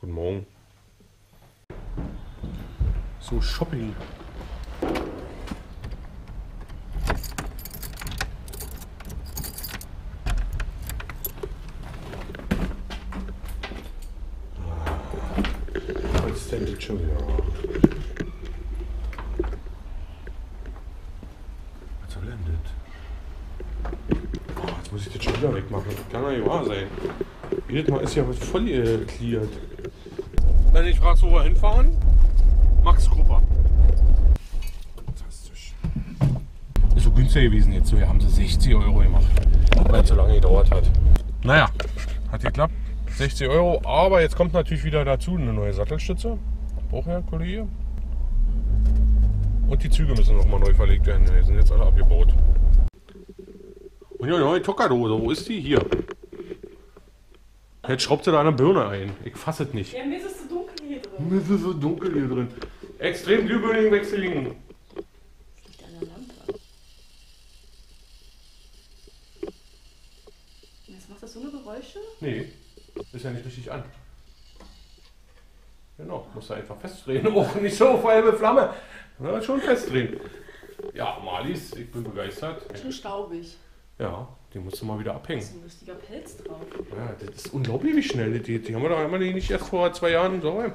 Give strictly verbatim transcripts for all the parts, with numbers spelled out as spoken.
Guten Morgen. So, Shopping. Was ist denn jetzt schon wieder? Was soll denn das? Oh, jetzt muss ich das schon wieder wegmachen. Das kann doch nicht wahr sein. Jedes Mal ist ja was voll geklärt. Wenn ich frage, wo wir hinfahren, Max Grupper. Fantastisch. Ist so günstiger gewesen jetzt. So, hier haben sie sechzig Euro gemacht, weil es so lange gedauert hat. Naja, hat geklappt. sechzig Euro, aber jetzt kommt natürlich wieder dazu eine neue Sattelstütze. Braucht ja, Kollege. Und die Züge müssen nochmal neu verlegt werden. Die sind jetzt alle abgebaut. Und ja, neue Tuckerdose, wo ist die? Hier. Jetzt schraubt sie da eine Birne ein. Ich fasse es nicht. Ja, mir ist es so dunkel hier drin. Mir ist es so dunkel hier drin. Extrem glühbirnigen Wechselringen. Das liegt an der Lampe. Jetzt macht das so eine Geräusche? Nee, ist ja nicht richtig an. Genau, musst du einfach festdrehen. Auch nicht so auf halbe Flamme. Ja, schon festdrehen. Ja, Marlies, ich bin begeistert. Schon staubig. Ja, die musst du mal wieder Da abhängen. ist ein lustiger Pelz drauf. Ja, das ist unglaublich, wie schnell das geht. Die haben wir doch einmal nicht erst vor zwei Jahren so. Ja. Ja,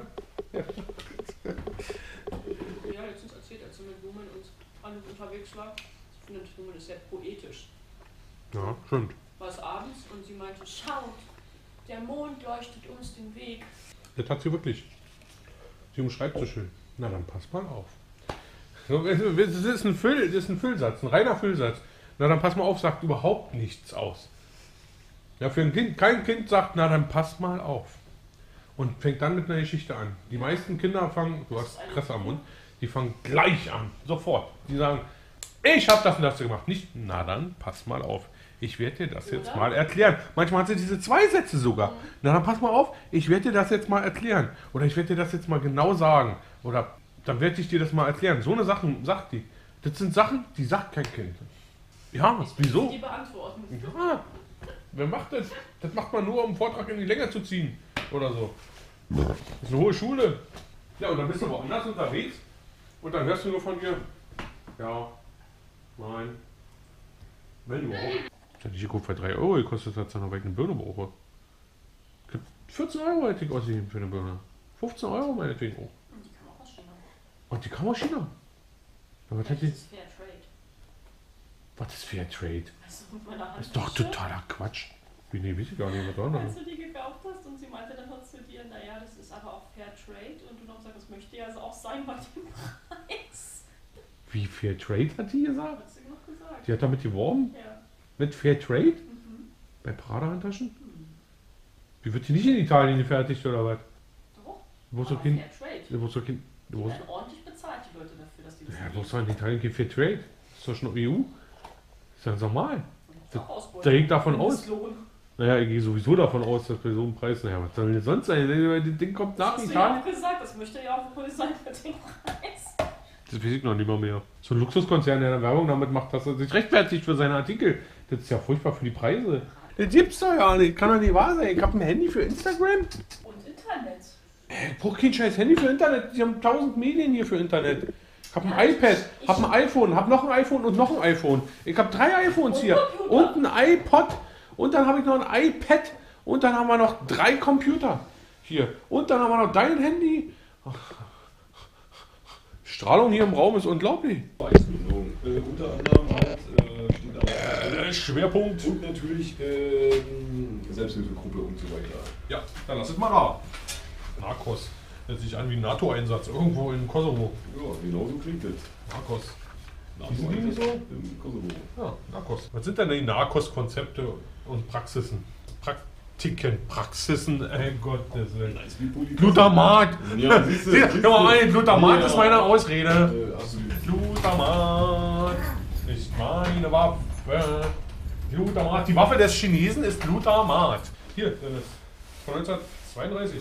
letztens erzählt, als sie mit Blumen und alles unterwegs war. Ich finde Blumen ist sehr poetisch. Ja, stimmt. War es abends und sie meinte, schaut, der Mond leuchtet uns den Weg. Das hat sie wirklich. Sie umschreibt so schön. Na, dann pass mal auf. So, das ist ein Füll, das ist ein Füllsatz, ein reiner Füllsatz. Na, dann pass mal auf, sagt überhaupt nichts aus. Ja, für ein Kind, kein Kind sagt, na, dann pass mal auf. Und fängt dann mit einer Geschichte an. Die meisten Kinder fangen, du hast Kresse am Mund, die fangen gleich an, sofort. Die sagen, ich habe das und das gemacht. Nicht, na dann, pass mal auf. Ich werde dir das jetzt mal erklären. Manchmal hat sie diese zwei Sätze sogar. Na dann pass mal auf, ich werde dir das jetzt mal erklären. Oder ich werde dir das jetzt mal genau sagen. Oder dann werde ich dir das mal erklären. So eine Sachen sagt die. Das sind Sachen, die sagt kein Kind. Ja, wieso? Die beantworten. Ja, wer macht das? Das macht man nur, um einen Vortrag in die Länge zu ziehen. Oder so. Das ist eine hohe Schule. Ja, und dann bist du woanders unterwegs. Und dann hörst du nur von dir, ja, nein, wenn überhaupt. Ich hätte nicht geguckt, für drei Euro gekostet hat, sondern weil ich eine Birne brauche. vierzehn Euro hätte ich ausgegeben für eine Birne. fünfzehn Euro meinetwegen auch. Und die kam auch aus China. Und die kam aus China. Aber was hat die? Das ist Fair Trade. Was ist Fair Trade? Also mit meiner Hand. Das ist doch totaler Quatsch. Wie, nee, weiß ich gar nicht, was da Als du die gekauft hast und sie meinte dann zu dir, naja, das ist aber auch Fair Trade und du noch sagst, das möchte ja also auch sein bei dem Preis. Wie Fair Trade hat die gesagt? Hat sie noch gesagt. Die hat damit geworben? Ja. Mit Fair Trade? Mhm. Bei Prada-Handtaschen? Wie wird die nicht in Italien gefertigt oder was? Doch. Wo ist doch Aber kein. Fair Trade. Wo ist doch kein. Die Wo ist, werden ordentlich bezahlt, die Leute dafür, dass die das ja, wo ist doch in Italien kein Fair Trade? Ist doch schon E U. Ist ja ganz normal. Da Da geht davon aus. Naja, ich gehe sowieso davon aus, dass bei so einem Preis, naja, was soll denn sonst sein? Das Ding kommt nach Das hast du ja Italien. auch gesagt, das möchte ja auch wohl sein für den Preis. Das weiß ich noch nicht mal mehr. So ein Luxuskonzern, der eine Werbung damit macht, dass er sich rechtfertigt für seine Artikel. Das ist ja furchtbar für die Preise. Das gibt's doch ja nicht. Kann doch nicht wahr sein. Ich habe ein Handy für Instagram. Und Internet. Ich brauche kein scheiß Handy für Internet. Die haben tausend Medien hier für Internet. Ich habe ein iPad, habe ein iPhone, habe noch ein iPhone und noch ein iPhone. Ich habe drei iPhones hier und ein iPod und dann habe ich noch ein iPad und dann haben wir noch drei Computer hier und dann haben wir noch dein Handy. Ach. Strahlung hier im Raum ist unglaublich. Preisbindung. Äh, unter anderem halt äh, steht auch Äh, Schwerpunkt. und natürlich äh, Selbsthilfegruppe und so weiter. Ja, dann lass es mal da. Narcos. Hört sich an wie ein NATO-Einsatz irgendwo in Kosovo. Ja, genau so klingt das. Narcos. Nach Hießen die nicht so? Im Kosovo. Ja, Narcos. Was sind denn die Narcos-Konzepte und Praxisen? Praktiken, Praxisen, ey Gottes Willen. Nice wie Politik. Glutamat! Ja, siehst du, Sieh, siehst Guck mal du. an, Glutamat Ja. ist meine Ausrede. Äh, hast du Glutamat ist meine Waffe. Glutamat. Die Waffe des Chinesen ist Glutamat. Hier, Dennis. Von neunzehnhundertzweiunddreißig.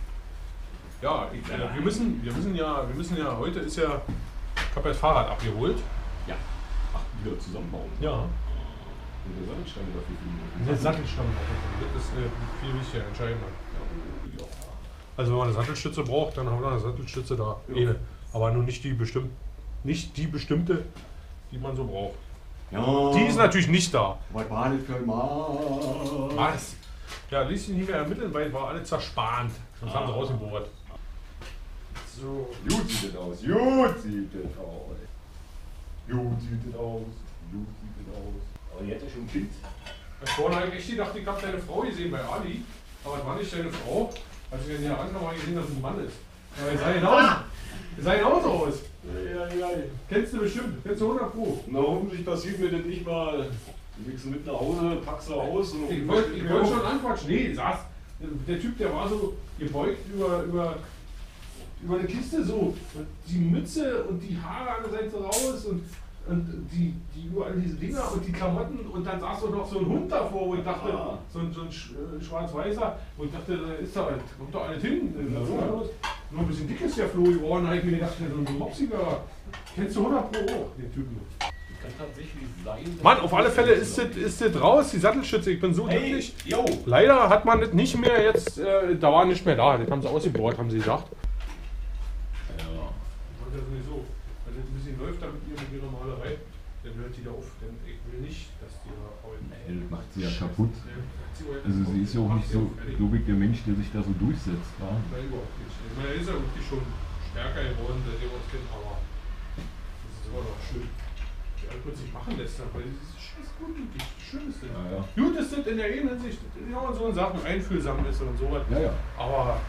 Ja, ich, äh, wir, müssen, wir, müssen ja, wir müssen ja, heute ist ja, ich habe ja das Fahrrad abgeholt. ja. Ach, wieder zusammenbauen. Ja. Und der Sattelstange dafür finden. Der Sattelstamm, das ist äh, viel wichtiger, entscheidender. Ja. Also wenn man eine Sattelstütze braucht, dann haben wir eine Sattelstütze da. Ja. Eine. Aber nur nicht die, bestimmt, nicht die bestimmte, die man so braucht. Ja. Die ist natürlich nicht da. Was war das für ein Mann? Was? Ja, ließ sich nicht mehr ermitteln, weil war alles zerspannt. Das haben sie rausgebohrt. So. Gut sieht das aus. Gut sieht das aus. Gut sieht das aus. Gut sieht das aus. Aber jetzt ist schon ein Kind. Vorhin habe ich echt gedacht, ich habe deine Frau gesehen bei Ali. Aber es war nicht deine Frau. Als ich dann hier ankam, habe ich gesehen, dass es ein Mann ist. Aber es sah genauso, es sah genauso aus. Ja, ja, ja. Kennst du bestimmt. Kennst du hundert Pro. Na, hoffentlich passiert mir das nicht mal. Du wichst mit nach Hause, packst du aus und. Ich wollte ich wollt schon anquatschen. Nee, saß. Der Typ, der war so gebeugt über, über, über eine Kiste so. Und die Mütze und die Haare an der Seite raus und, und die, die überall diese Dinger und die Klamotten. Und dann saß so noch so ein Hund davor, wo ich dachte, Ah. so ein, so ein sch- äh, schwarz-weißer, wo ich dachte, da ist da, kommt doch alles hin. Ja. Nur ein bisschen dick ist der Flo geworden, da habe ich mir gedacht, so ein Mopsiger. Kennst du hundert Pro auch, den Typen? Kann tatsächlich sein. Mann, auf alle Fälle ist das, ist das raus, die Sattelstütze. Ich bin so Hey, glücklich. yo! Leider hat man das nicht mehr jetzt, äh, da war nicht mehr da. Das haben sie ausgebohrt, haben sie gesagt. Ja. Und das sowieso. Wenn das ein bisschen läuft da mit ihr, mit ihrer Malerei, dann hört die da auf. Denn ich will nicht, dass die da heute. Nee, das macht sie ja kaputt. Nee, sie heute Also sie ist ja auch nicht so, glaube ich, der Mensch, der sich da so durchsetzt. Ja? Nein, überhaupt nicht. Ich meine, er ist ja wirklich schon stärker geworden, seitdem wir uns kennen, aber das ist immer noch schön. Die alle plötzlich machen lässt, weil das ist scheiß gut, das schön ist das. Ja, ja. Gut ist das in der einen Hinsicht, ja, in so Sachen einfühlsam ist und sowas. Ja, ja. Aber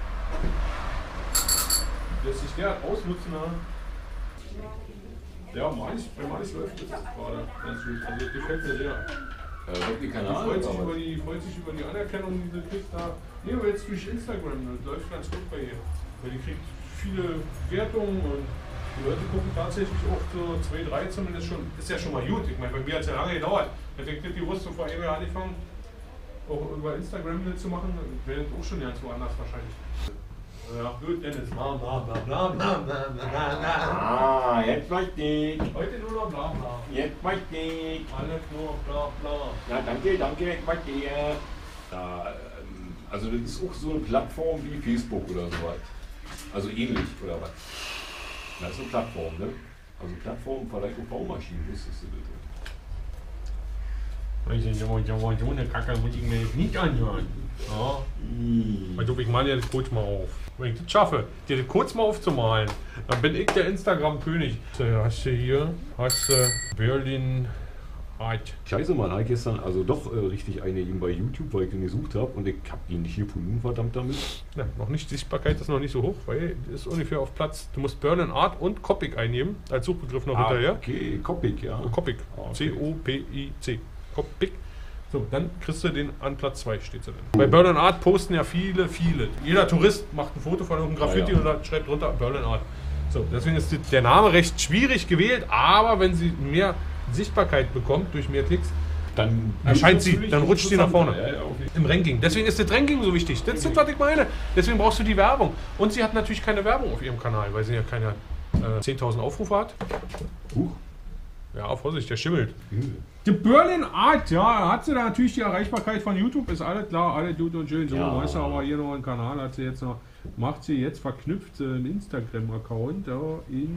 lässt sich der ausnutzen, ne? Ja, Malis, bei Malis läuft das jetzt gerade ganz gut. Also das gefällt mir sehr. Äh, die Die keine Ahnung, freut sich, aber. über die, freut sich über die Anerkennung, die sie kriegt da. Nee, aber jetzt durch Instagram, das läuft ganz gut bei ihr. Weil die kriegt viele Wertungen und die Leute gucken tatsächlich auch so zwei, drei zumindest schon. Ist ja schon mal gut. Ich meine, bei mir hat es ja lange gedauert. Ich denke, die wusste vor einem Jahr angefangen, auch über Instagram zu machen. Wäre das auch schon ganz woanders wahrscheinlich. Ja, gut, Dennis. Bla bla bla bla bla bla bla bla. Ah, jetzt verstehe ich. Heute nur noch bla bla. Jetzt verstehe ich. Alles nur bla bla. Ja, danke, danke, ich verstehe. Ja, ähm, also das ist auch so eine Plattform wie Facebook oder sowas. Also ähnlich, oder was? Das ist eine Plattform, ne? Also Plattform vielleicht auch Baumaschinen, wusstest du das? So eine Kacke muss ich mir jetzt nicht anhören. Ja. Also ich male dir das kurz mal auf. Wenn ich das schaffe, dir das kurz mal aufzumalen, dann bin ich der Instagram-König. So, hast du hier, hast du Berlin Art. Scheiße, Mann, ich gestern also doch äh, richtig eine ihm bei YouTube, weil ich ihn gesucht habe und ich habe ihn nicht gefunden, verdammt damit. Ja, noch nicht, Sichtbarkeit ist noch nicht so hoch, weil das ist ungefähr auf Platz. Du musst Berlin Art und Copic eingeben, als Suchbegriff noch hinterher. Okay, Copic, ja. Copic. Ah, okay. C O P I C. Copic. So, dann kriegst du den an Platz zwei, steht sie dann. Bei Berlin Art posten ja viele, viele. Jeder Tourist macht ein Foto von irgendeinem Graffiti Ja, ja. und dann schreibt drunter Berlin Art. So, deswegen ist die, der Name recht schwierig gewählt, aber wenn sie mehr Sichtbarkeit bekommt durch mehr Klicks, Dann erscheint sie, natürlich dann rutscht sie nach vorne interessanter. Ja, ja, okay. im Ranking. Deswegen ist das Ranking so wichtig. Das ist das, was ich meine. Deswegen brauchst du die Werbung. Und sie hat natürlich keine Werbung auf ihrem Kanal, weil sie ja keine äh, zehntausend Aufrufe hat. Huch. Ja, Vorsicht, der schimmelt. Übel. Die Berlin Art, ja, hat sie da natürlich die Erreichbarkeit von YouTube, ist alles klar, alles gut und schön. So, Ja. weißt du, aber hier noch einen Kanal hat sie jetzt noch, macht sie jetzt verknüpft äh, einen Instagram-Account, ja,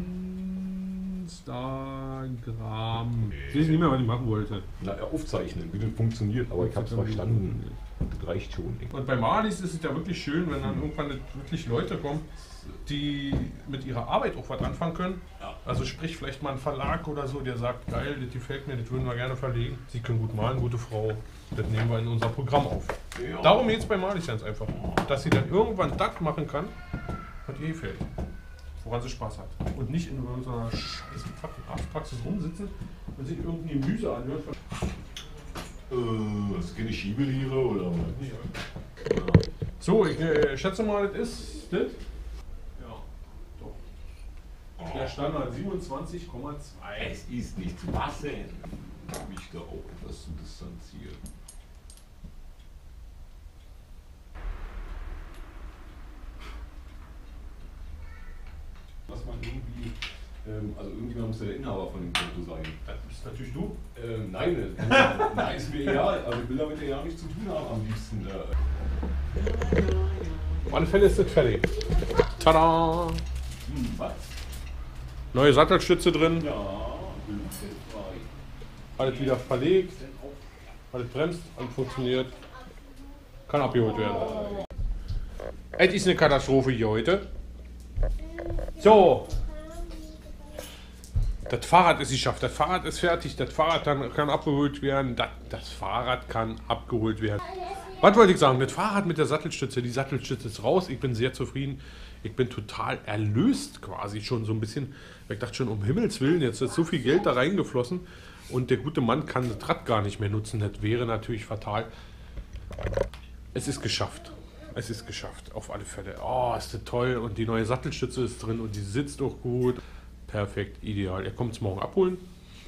Instagram. Ich weiß nicht mehr, was ich machen wollte. Na, ja, aufzeichnen, wie das funktioniert, aber ich habe es verstanden. Das reicht schon. Und bei Marlies ist es ja wirklich schön, wenn dann irgendwann wirklich Leute kommen, die mit ihrer Arbeit auch was anfangen können. Also sprich vielleicht mal ein Verlag oder so, der sagt, geil, das gefällt mir, das würden wir gerne verlegen. Sie können gut malen, gute Frau. Das nehmen wir in unser Programm auf. Ja. Darum geht es bei Marlies ganz einfach. Dass sie dann irgendwann das machen kann, was ihr gefällt. Woran sie Spaß hat. Und nicht in irgendeiner scheiß Arztpraxis rumsitzen und sich irgendein Gemüse anhört. Äh, ist keine Schiebelehre oder was? So, ich äh, schätze mal, das ist das. Ja, doch. Der Standard siebenundzwanzig Komma zwei. Es ist nicht zu fassen. Mich da auch etwas zu distanzieren. Was man irgendwie, ähm, also irgendjemand muss ja der Inhaber von dem Konto sein. Das bist natürlich du. Ähm, nein, äh, nein, ist mir egal. Also ich will damit ja nichts zu tun haben am liebsten. Äh. Auf alle Fälle ist es fertig. Tada! Hm, was? Neue Sattelstütze drin. Ja, Alles wieder verlegt. Alles bremst, alles funktioniert. Kann abgeholt werden. Es ist eine Katastrophe hier heute. So. Das Fahrrad ist geschafft. Das Fahrrad ist fertig. Das Fahrrad kann, kann abgeholt werden. Das, das Fahrrad kann abgeholt werden. Was wollte ich sagen? Das Fahrrad mit der Sattelstütze. Die Sattelstütze ist raus. Ich bin sehr zufrieden. Ich bin total erlöst quasi schon so ein bisschen. Ich dachte schon, um Himmels Willen, jetzt ist so viel Geld da reingeflossen. Und der gute Mann kann das Rad gar nicht mehr nutzen. Das wäre natürlich fatal. Es ist geschafft. Es ist geschafft, auf alle Fälle. Oh, ist das toll. Und die neue Sattelstütze ist drin und die sitzt auch gut. Perfekt, ideal. Er kommt es morgen abholen.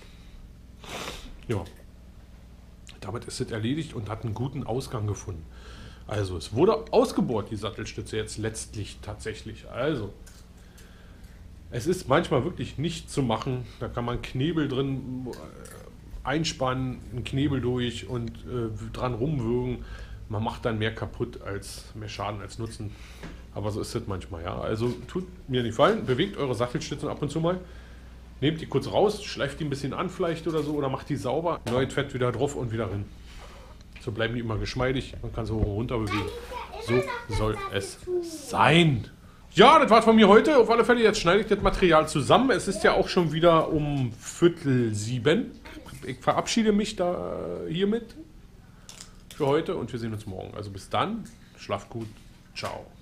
Ja. Damit ist es erledigt und hat einen guten Ausgang gefunden. Also, es wurde ausgebohrt, die Sattelstütze jetzt letztlich tatsächlich. Also, es ist manchmal wirklich nicht zu machen. Da kann man Knebel drin einspannen, einen Knebel durch und äh, dran rumwürgen. Man macht dann mehr kaputt als mehr Schaden als Nutzen. Aber so ist es manchmal, ja. Also tut mir nicht gefallen, bewegt eure Sattelstützen ab und zu mal. Nehmt die kurz raus, schleift die ein bisschen an vielleicht oder so oder macht die sauber. Neues Fett wieder drauf und wieder rein. So bleiben die immer geschmeidig. Man kann sie hoch und runter bewegen. So soll es sein. Ja, das war's von mir heute. Auf alle Fälle, jetzt schneide ich das Material zusammen. Es ist ja auch schon wieder um Viertel sieben. Ich verabschiede mich da hiermit für heute und wir sehen uns morgen. Also bis dann, schlaft gut, ciao.